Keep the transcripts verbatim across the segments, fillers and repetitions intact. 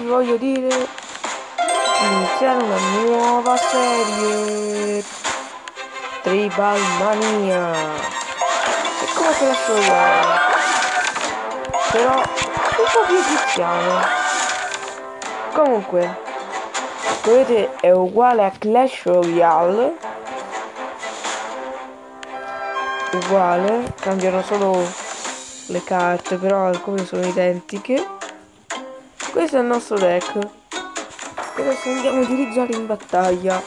voglio dire iniziare una nuova serie Tribal Mania. È come Clash Royale, però un po' più egiziano. Comunque, vedete, è uguale a Clash Royale, uguale, cambiano solo le carte, però alcune sono identiche. Questo è il nostro deck e adesso andiamo a utilizzare in battaglia.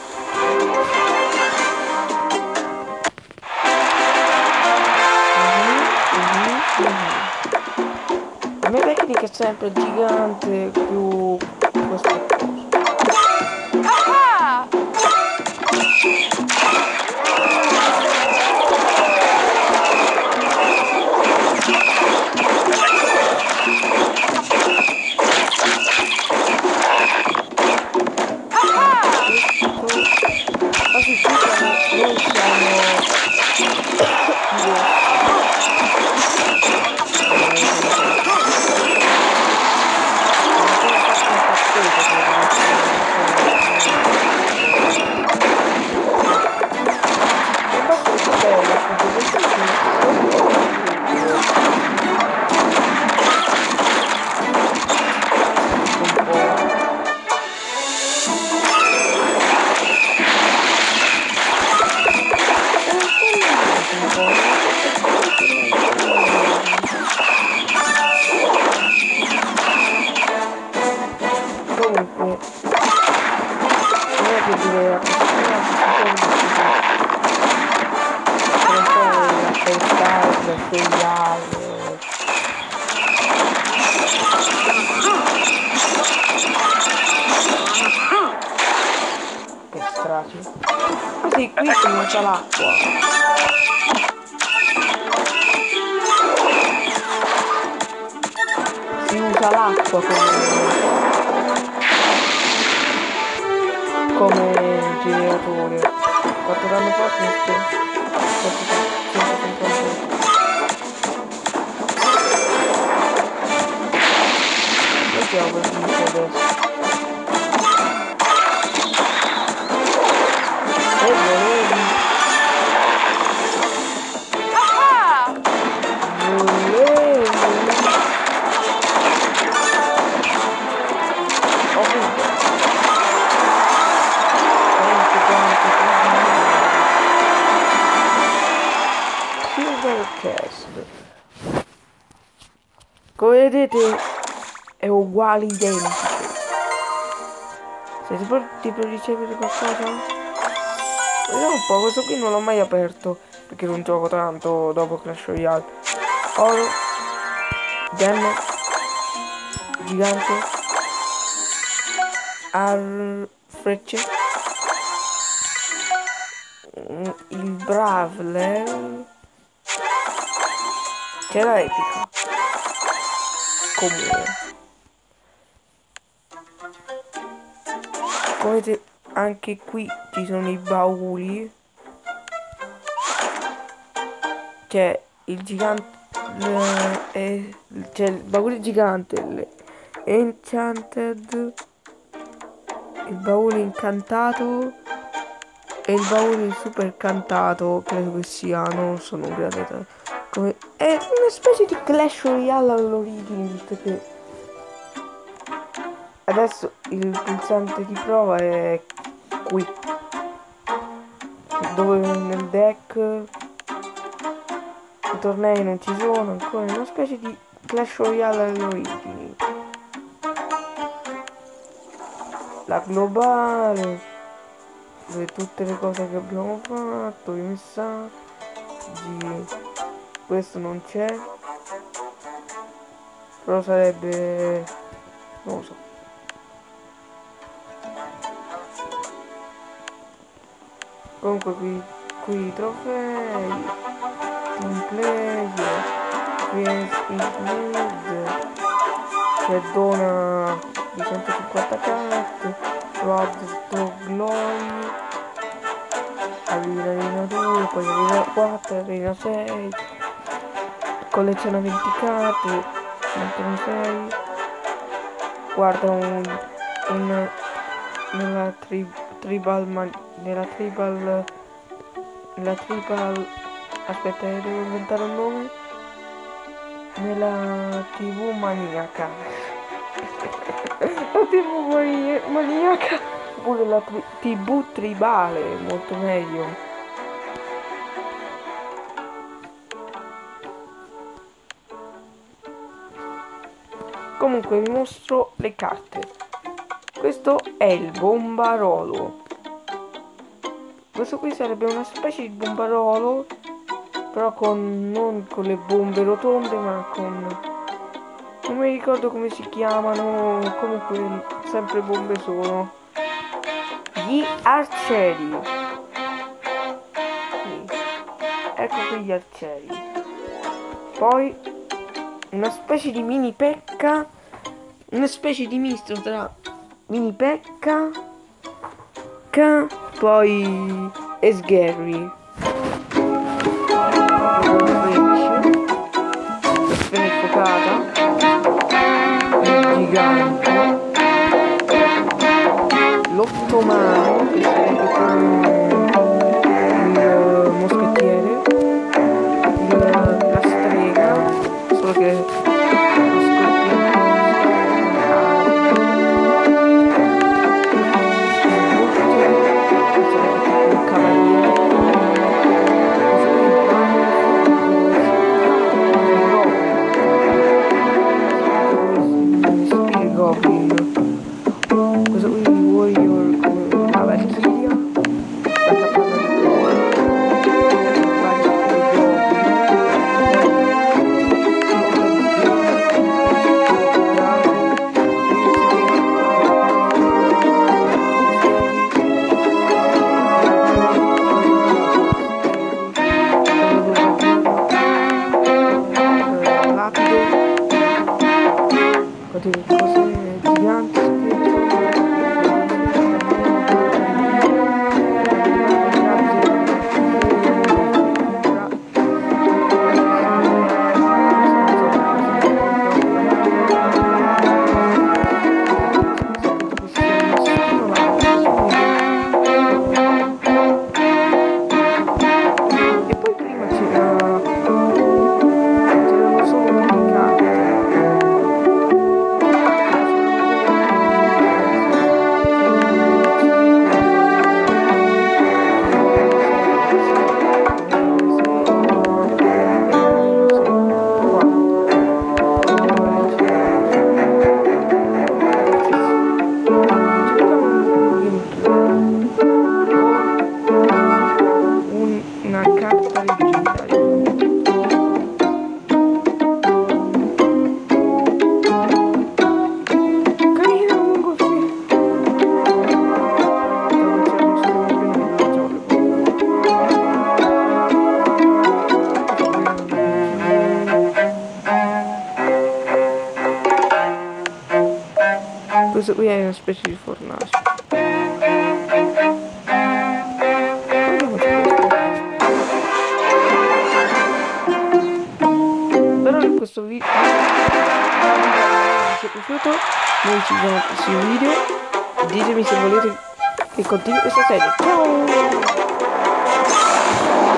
La mia tecnica è sempre gigante più questa cosa. Quasi qui siamo, noi comunque non è che dire la persona per stare per svegliare che strati. Così qui si usa l'acqua. Si usa l'acqua come come generatore. Quanto danno fa questo? Vediamo per finire adesso. E volevi volevi come vedete è uguale, identico. Siete pronti per ricevere qualcosa? Vediamo un po', questo qui non l'ho mai aperto perché non gioco tanto dopo Clash Royale. Oro, gemme, gigante, ar frecce, il Bravler, che era epico. Comune. Come vedete anche qui ci sono i bauli. C'è il gigante, c'è il baule gigante, l'enchanted, il baule incantato e il baule super cantato, credo che sia, non sono un grande. Come... è una specie di Clash Royale all'origine, visto che adesso il pulsante di prova è qui, dove nel deck i tornei non ci sono ancora, è una specie di Clash Royale all'origine. La globale, dove tutte le cose che abbiamo fatto, i messaggi. Questo non c'è, però sarebbe, non lo so. Comunque qui, qui i trofei, team player, Quest include, che dona di centocinquanta carte, Road to Glory, arena due, poi arena quattro, arena sei, colleziona venti carte, mantiene sei, guarda un, un nella tri, tribal man, nella tribal nella tribal aspetta, devo inventare un nome, nella tv maniaca. La tv mani maniaca oppure la tri tv tribale, molto meglio. Comunque vi mostro le carte. Questo è il bombarolo. Questo qui sarebbe una specie di bombarolo, però con non con le bombe rotonde, ma con, non mi ricordo come si chiamano, comunque sempre bombe sono. Gli arcieri. Sì. Ecco qui gli arcieri. Poi una specie di mini pecca, una specie di misto tra mini pecca, ca, poi e sgherri. La sfera infuocata, il gigante, l'ottomano, che sarebbe come il moschettiere, il, la strega, solo che questo qui è una specie di fornace. Spero che questo video vi sia piaciuto. Noi ci vediamo al prossimo video. Ditemi se volete che continui questa serie. Ciao!